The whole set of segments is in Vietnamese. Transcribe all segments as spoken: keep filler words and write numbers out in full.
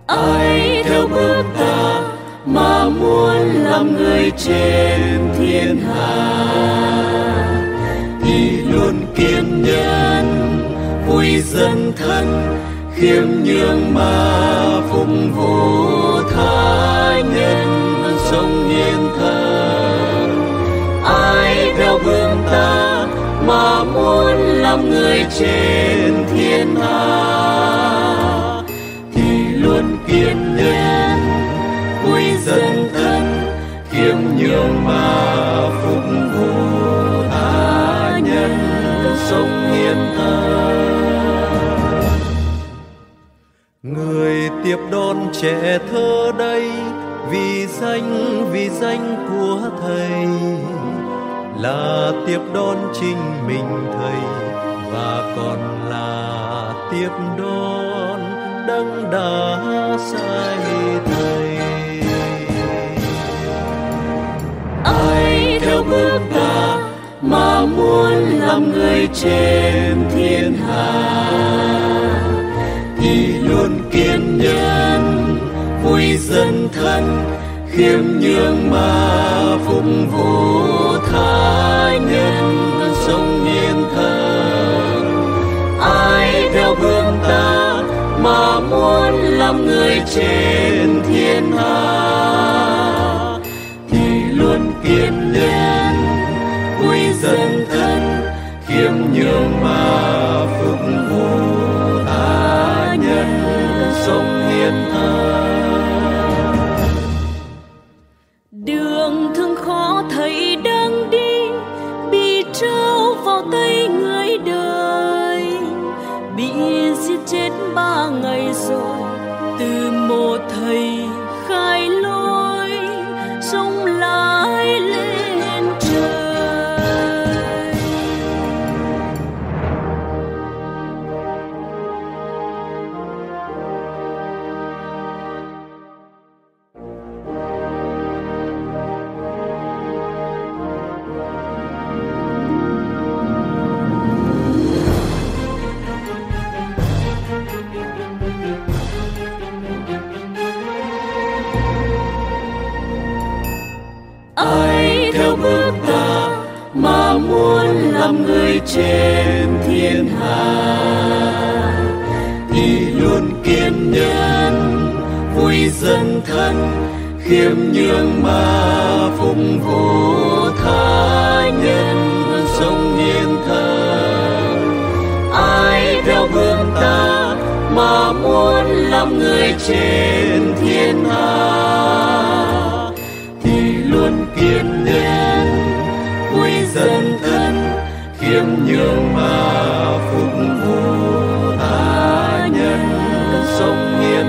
Ai theo bước ta mà muốn làm người trên thiên hạ thì luôn kiên nhẫn, vui dấn thân, khiêm nhường mà phụng vụ tha nhân, sống hiền thần. Ai theo bước ta mà muốn làm người trên thiên hạ thì luôn kiên nhẫn, vui dấn thân, khiêm nhường mà phụng vụ tha nhân, sống hiền thần. Người tiếp đón trẻ thơ đây vì danh vì danh của thầy, là tiếp đón chính mình thầy và còn là tiếp đón đấng đã sai thầy. Ai theo bước ta mà muốn làm người trên thiên hạ thì luôn kiên nhẫn, vui dấn thân, khiêm nhường mà phụng vụ tha nhân, sống hiền thần. Ai theo bước ta mà muốn làm người trên thiên hạ thì luôn kiên nhẫn, vui dấn thân, khiêm nhường mà phụng vụ tha nhân, sống hiền thần. Đường thương khó thầy đang đi, bị trao vào tay người đời, bị giết chết ba ngày rồi. Từ một thầy khai lối, sống lại lên trời. Ai theo bước ta mà muốn làm người trên thiên hạ thì luôn kiên nhẫn, vui dấn thân, khiêm nhường mà phụng vụ tha nhân, sống hiền thần. Ai theo bước ta mà muốn làm người trên thiên hạ thì luôn kiên nhẫn, vui dấn thân, khiêm nhường mà phụng vụ tha nhân, sống hiền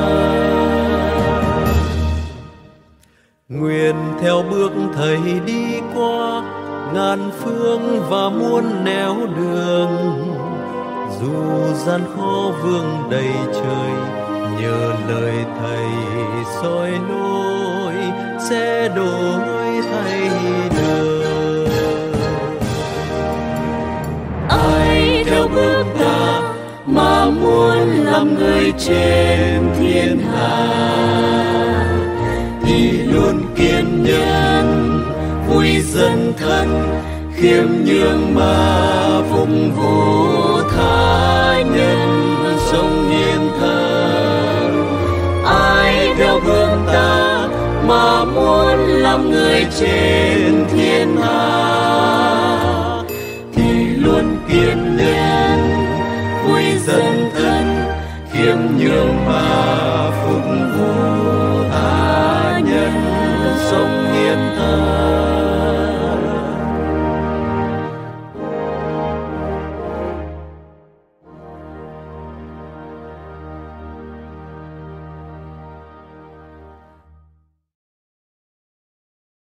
thần. Nguyện theo bước thầy đi qua ngàn phương và muôn nẻo đường, dù gian khó vương đầy trời, nhờ lời thầy soi lối sẽ đổi thay đời. Ai theo bước ta mà muốn làm người trên thiên hạ thì luôn kiên nhẫn, vui dấn thân, khiêm nhường mà phụng vụ tha nhân, sống hiền thần. Ai theo bước ta mà muốn làm người trên thiên hạ thì luôn kiên nhẫn, vui dấn thân, khiêm nhường mà phụng vụ tha nhân, sống hiền thần.